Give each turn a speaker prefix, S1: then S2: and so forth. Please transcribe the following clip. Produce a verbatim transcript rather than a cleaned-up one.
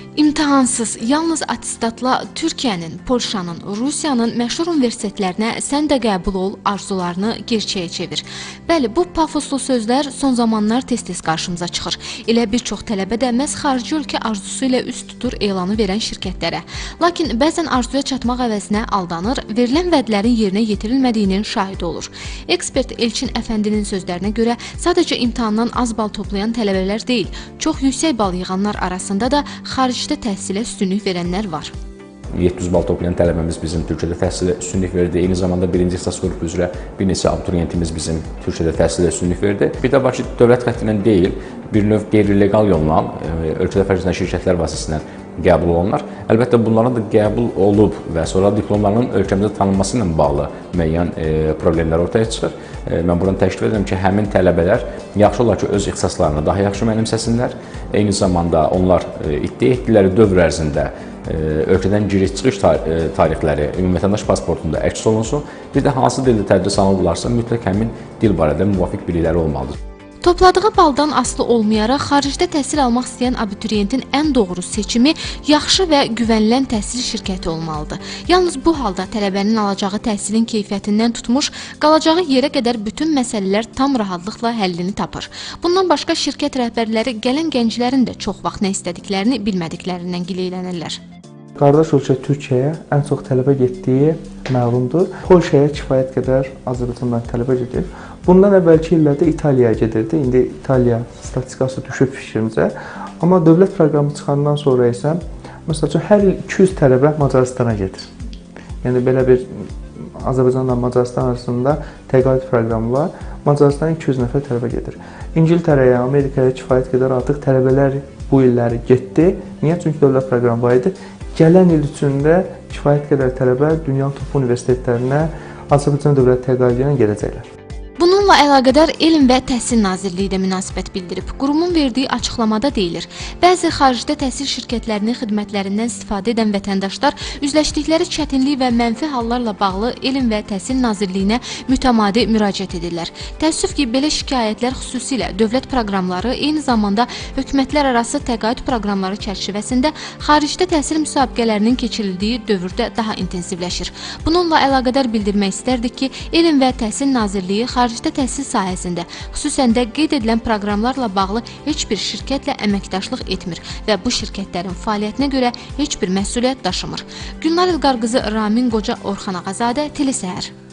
S1: İmtahansız, yalnız atestatla Türkiyənin, Polşanın, Rusiyanın məşhur universitetlərinə sən də qəbul ol arzularını gerçəyə çevir. Bəli, bu pafoslu sözlər son zamanlar tez-tez qarşımıza çıxır. Elə bir çox tələbə də məhz xarici ölkə arzusu ilə üst tutur elanı verən şirkətlərə. Lakin bəzən arzuya çatmaq əvəzinə aldanır, verilən vədlərin yerinə yetirilmədiyinin şahidi olur. Ekspert Elçin Əfəndinin sözlərinə görə sadəcə imtahandan az bal toplayan tələbələr deyil, çox yüksək bal yığanlar arasında da xarici təhsilə üstünlük verənlər var.
S2: yeddi yüz bal toplayan tələbəmiz bizim Türkiyədə təhsilə üstünlük verdi. Eyni zamanda birinci ixtisas qrupu üzrə bir neçə abituriyentimiz bizim Türkiyədə təhsilə üstünlük verdi. Bir də Bakı dövlət xəttindən deyil, bir növ qeyri-legal yolla ölkədə fərqlənən şirkətlər vasitəsilə qəbul olunurlar. Əlbəttə bunların da qəbul olub və sonra diplomlarının ölkəmizdə tanınması ilə bağlı müəyyən e, problemlər ortaya çıxır. E, mən buradan təklif edirəm ki, həmin tələbələr yaxşı olar ki, öz ixtisaslarını daha yaxşı mənimsəsinlər. Eyni zamanda onlar e, iddia etdikləri dövr ərzində e, ölkədən giriş-çıxış tar e, tarixləri ümumi vətəndaş pasportunda əks olunsun. Bir də hansı dildə tədris alınırlarsa, mütləq həmin dil barədə müvafiq bilikləri olmalıdır.
S1: Topladığı baldan asılı olmayaraq, xaricdə təhsil almaq istəyən abituriyentin ən doğru seçimi yaxşı və güvənilən təhsil şirkəti olmalıdır. Yalnız bu halda tələbənin alacağı təhsilin keyfiyyətindən tutmuş, qalacağı yerə qədər bütün məsələlər tam rahatlıqla həllini tapır. Bundan başqa şirkət rəhbərləri gələn gənclərin də çox vaxt nə istədiklərini bilmədiklərindən gileylənirlər.
S3: Qardaş ölkə Türkiyəyə ən çox tələbə getdiyi məlumdur. Polşaya kifayət qədər Azərbaycandan tələbə gedir. Bundan əvvəlki illərdə İtaliyaya gedirdi. İndi İtaliya statistikası düşüb fikrimcə. Amma dövlət proqramı çıxandan sonra isə məsəl üçün hər il iki yüz tələbə Macaristana gedir. Yəni belə bir Azərbaycanla Macaristan arasında təqaüd proqramı var. Macaristana iki yüz nəfər tələbə gedir. İngiltərəyə, Amerikaya kifayət qədər artıq tələbələr bu illəri getdi. Niyə? Çünki dövlət proqramı var idi. Gələn il üçündə kifayət qədər tələbə dünya top universitetlərinə Azərbaycan Dövlət Təqaüdü ilə gedəcəklər.
S1: Bununla əlaqədar Elm və Təhsil Nazirliyi də münasibət bildirib. Qurumun verdiyi açıqlamada deyilir, bəzi xaricdə təhsil şirkətlərinin xidmətlərindən istifadə edən vətəndaşlar üzləşdikləri çətinlik və mənfi hallarla bağlı Elm və Təhsil Nazirliyinə mütəmadi müraciət edirlər. Təəssüf ki, belə şikayətlər xüsusilə dövlət proqramları, eyni zamanda hökumətlər arası təqaüd proqramları çərçivəsində xaricdə təhsil müsabiqələrinin keçirildiyi dövrdə daha intensivləşir. Bununla əlaqədar bildirmək istərdik ki, Elm və Təhsil Nazirliyi xaricdə təhsil sahəsində, xüsusən də qeyd edilən proqramlarla bağlı heç bir şirkətlə əməkdaşlıq etmir və bu şirkətlərin fəaliyyətinə görə heç bir məsuliyyət daşımır. Gülnar İlqar qızı Ramin Qoca Orxan Ağazadə, Telesəhər.